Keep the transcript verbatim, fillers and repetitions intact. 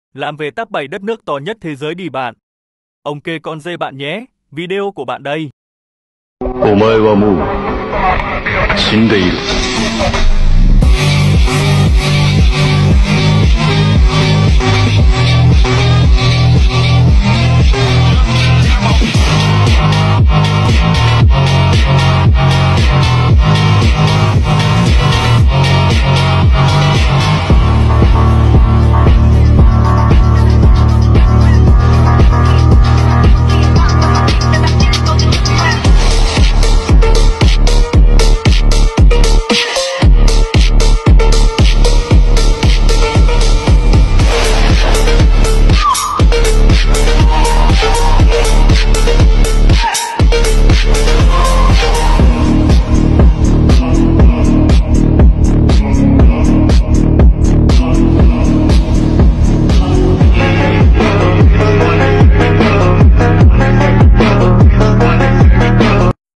Làm về top bảy đất nước to nhất thế giới đi bạn. Ông kê con dê bạn nhé, video của bạn đây. お前はもう死んでいる。